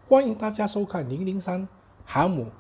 欢迎大家收看003航母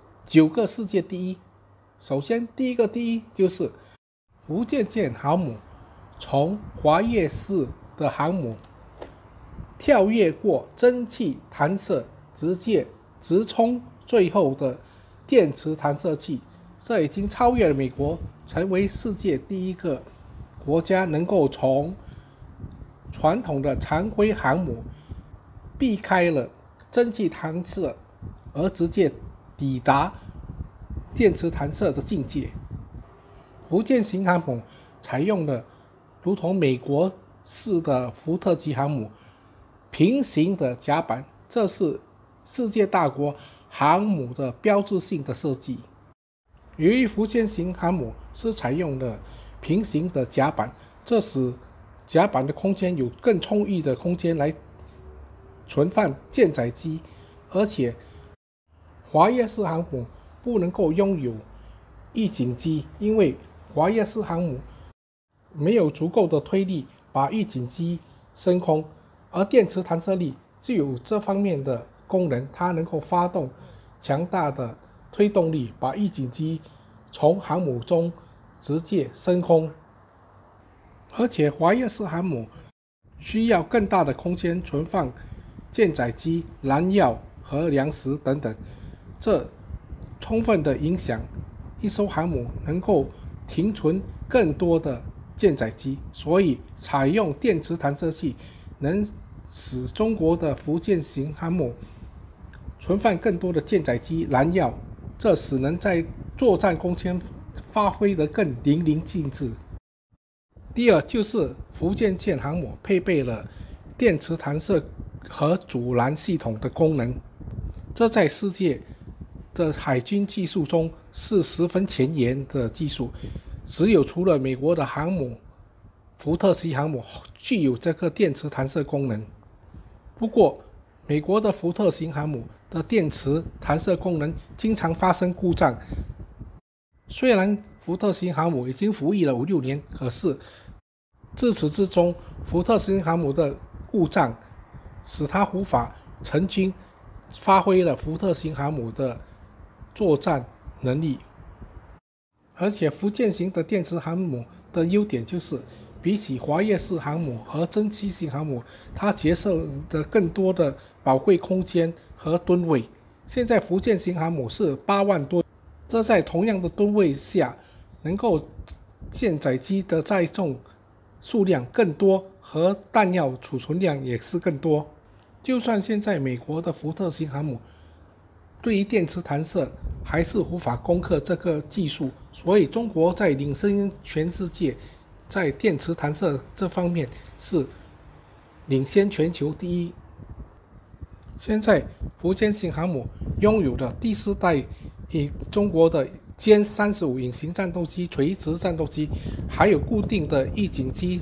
9个世界第一。首先，第一个第一就是福建舰航母从华跃式的航母跳跃过蒸汽弹射，直接直冲最后的电磁弹射器，这已经超越了美国，成为世界第一个国家能够从传统的常规航母避开了蒸汽弹射而直接抵达电磁弹射的境界。福建型航母采用了如同美国式的福特级航母平行的甲板，这是世界大国航母的标志性的设计。由于福建型航母是采用了平行的甲板，这使甲板的空间有更充裕的空间来存放舰载机，而且华跃式航母不能够拥有预警机，因为华跃式航母没有足够的推力把预警机升空，而电磁弹射力就有这方面的功能，它能够发动强大的推动力，把预警机从航母中直接升空。而且华跃式航母需要更大的空间存放舰载机、燃药和粮食等等，这充分的影响一艘航母能够停存更多的舰载机，所以采用电磁弹射器能使中国的福建型航母存放更多的舰载机、燃药，这使能在作战空间发挥得更淋漓尽致。第二就是福建舰航母配备了电磁弹射和阻拦系统的功能，这在世界的海军技术中是十分前沿的技术，只有除了美国的航母福特级航母具有这个电磁弹射功能。不过美国的福特型航母的电磁弹射功能经常发生故障，虽然福特型航母已经服役了5-6年，可是自此之中福特型航母的故障使它无法成军，发挥了福特型航母的作战能力。而且福建型的电磁航母的优点就是比起华跃式航母和蒸汽型航母，它节省了更多的宝贵空间和吨位。现在福建型航母是8万多，这在同样的吨位下，能够舰载机的载重数量更多，和弹药储存量也是更多。就算现在美国的福特型航母对于电磁弹射还是无法攻克这个技术，所以中国在领先全世界，在电磁弹射这方面是领先全球第一。现在福建型航母拥有的第4代中国的歼35隐形战斗机、垂直战斗机，还有固定的预警机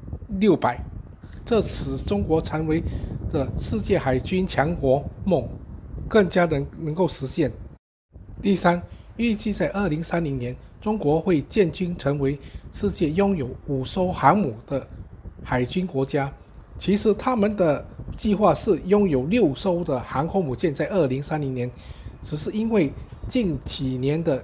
600，这使中国成为的世界海军强国梦更加能够实现。第三，预计在2030年，中国会建军成为世界拥有5艘航母的海军国家。其实他们的计划是拥有6艘的航空母舰在2030年，只是因为近几年的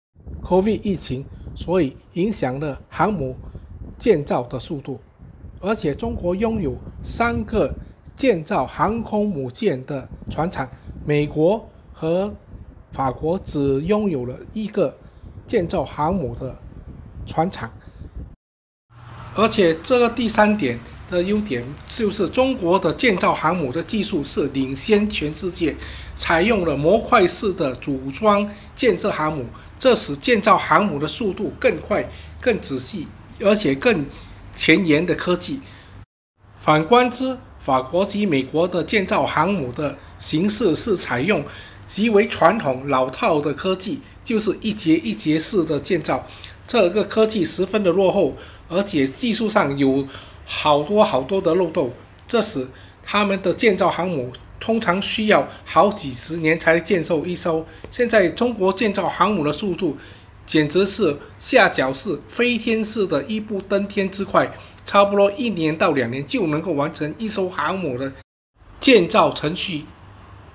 COVID 疫情，所以影响了航母建造的速度。而且中国拥有3个建造航空母舰的船厂，美国和法国只拥有了1个建造航母的船厂。而且这个第3点的优点就是中国的建造航母的技术是领先全世界，采用了模块式的组装建设航母，这使建造航母的速度更快、更仔细，而且更前沿的科技。反观之，法国及美国的建造航母的形式是采用极为传统老套的科技，就是一节一节式的建造，这个科技十分的落后，而且技术上有好多的漏洞，这使他们的建造航母通常需要好几十年才建造一艘。现在中国建造航母的速度简直是下脚式、飞天式的一步登天之快，差不多1年到2年就能够完成一艘航母的建造程序。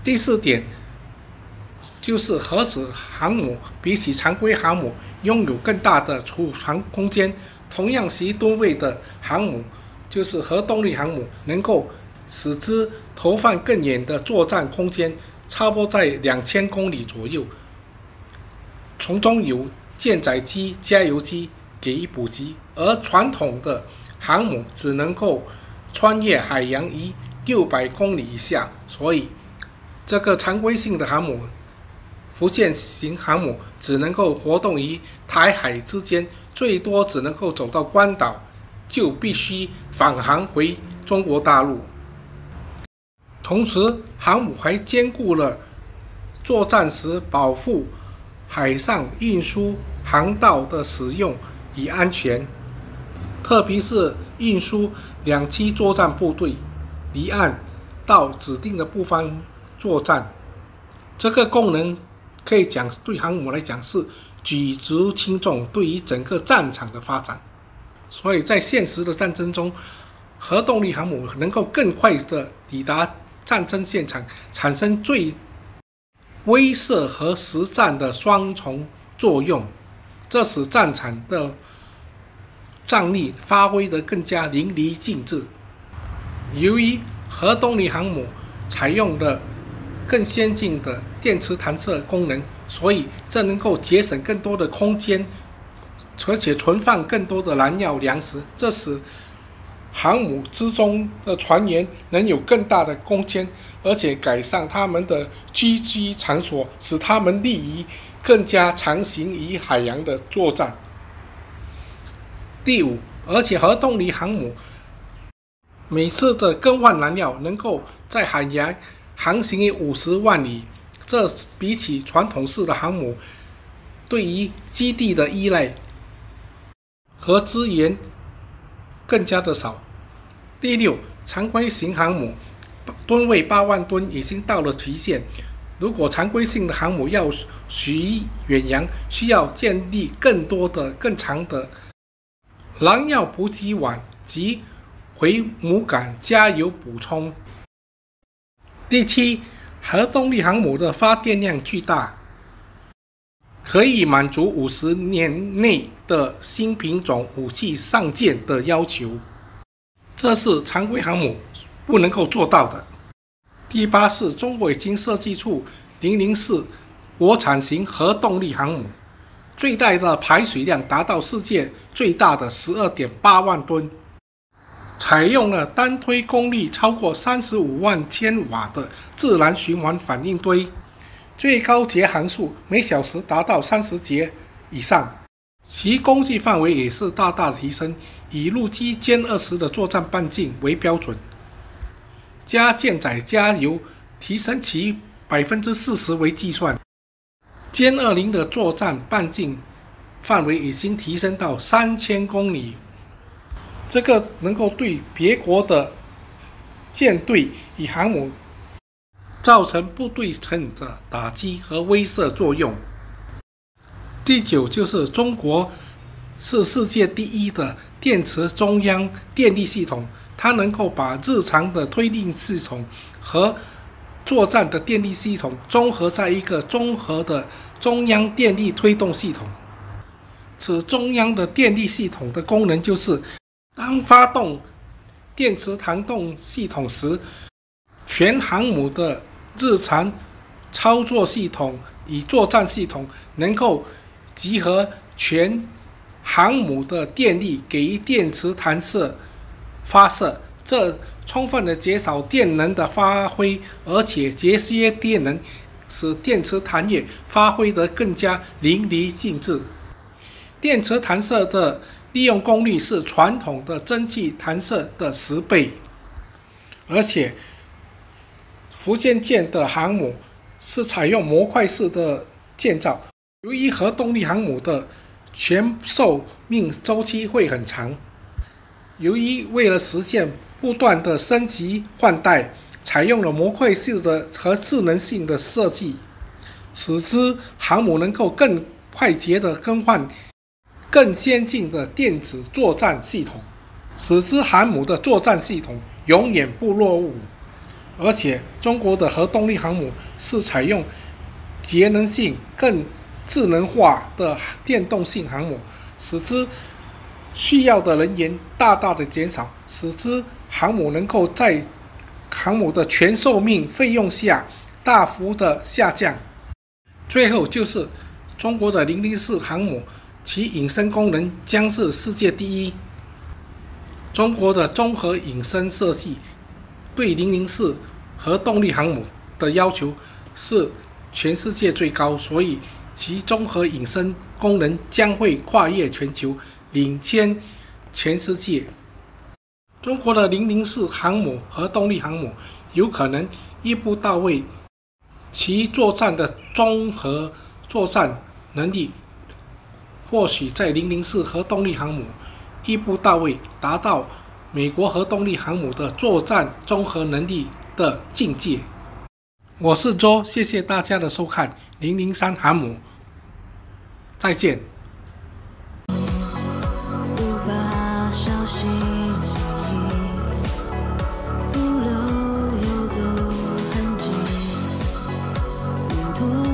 第4点就是核子航母比起常规航母拥有更大的储藏空间，同样10吨位的航母就是核动力航母，能够使之投放更远的作战空间，差不多在2000公里左右，从中有舰载机、加油机给予补给，而传统的航母只能够穿越海洋于600公里以下，所以这个常规性的航母福建型航母只能够活动于台海之间，最多只能够走到关岛，就必须返航回中国大陆。同时，航母还兼顾了作战时保护海上运输航道的使用与安全，特别是运输两栖作战部队离岸到指定的部分作战。这个功能可以讲对航母来讲是举足轻重，对于整个战场的发展。所以在现实的战争中，核动力航母能够更快的抵达战争现场，产生最威慑和实战的双重作用，这使战场的战力发挥得更加淋漓尽致。由于核动力航母采用了更先进的电磁弹射功能，所以这能够节省更多的空间，而且存放更多的燃料粮食，这使航母之中的船员能有更大的空间，而且改善他们的居住场所，使他们利于更加长行于海洋的作战。第5，而且核动力航母每次的更换燃料能够在海洋航行于50万里，这比起传统式的航母对于基地的依赖和资源更加的少。第6，常规型航母吨位8万吨已经到了极限，如果常规性的航母要驶远洋，需要建立更多的更长的燃料补给网及回母港加油补充。第7，核动力航母的发电量巨大，可以满足50年内的新品种武器上舰的要求，这是常规航母不能够做到的。第8是中国已经设计出004国产型核动力航母，最大的排水量达到世界最大的 12.8 万吨，采用了单推功率超过35万千瓦的自然循环反应堆，最高节航速每小时达到30节以上，其攻击范围也是大大提升，以陆基歼20的作战半径为标准，加舰载加油提升其 40% 为计算，歼20的作战半径范围已经提升到3000公里，这个能够对别国的舰队与航母造成不对称的打击和威慑作用。第9就是中国是世界第1的电磁中央电力系统，它能够把日常的推力系统和作战的电力系统综合在一个综合的中央电力推动系统。此中央的电力系统的功能就是，当发动电磁弹动系统时，全航母的日常操作系统与作战系统能够集合全航母的电力给予电磁弹射发射，这充分的减少电能的发挥，而且节约电能，使电磁弹跃发挥得更加淋漓尽致。电磁弹射的利用功率是传统的蒸汽弹射的10倍，而且福建舰的航母是采用模块式的建造，由于核动力航母的全寿命周期会很长，由于为了实现不断的升级换代，采用了模块式的和智能性的设计，使之航母能够更快捷地更换更先进的电子作战系统，使之航母的作战系统永远不落伍。 而且中国的核动力航母是采用节能性更智能化的电动性航母，使之需要的能源大大的减少，使之航母能够在航母的全寿命费用下大幅的下降。最后就是中国的004航母，其隐身功能将是世界第一。中国的综合隐身设计对004核动力航母的要求是全世界最高，所以其综合隐身功能将会跨越全球，领先全世界。中国的004航母核动力航母有可能一步到位，其作战的综合作战能力或许在004核动力航母一步到位，达到美国核动力航母的作战综合能力的境界。我是周，谢谢大家的收看003航母，再见。 不留游走痕迹，沿途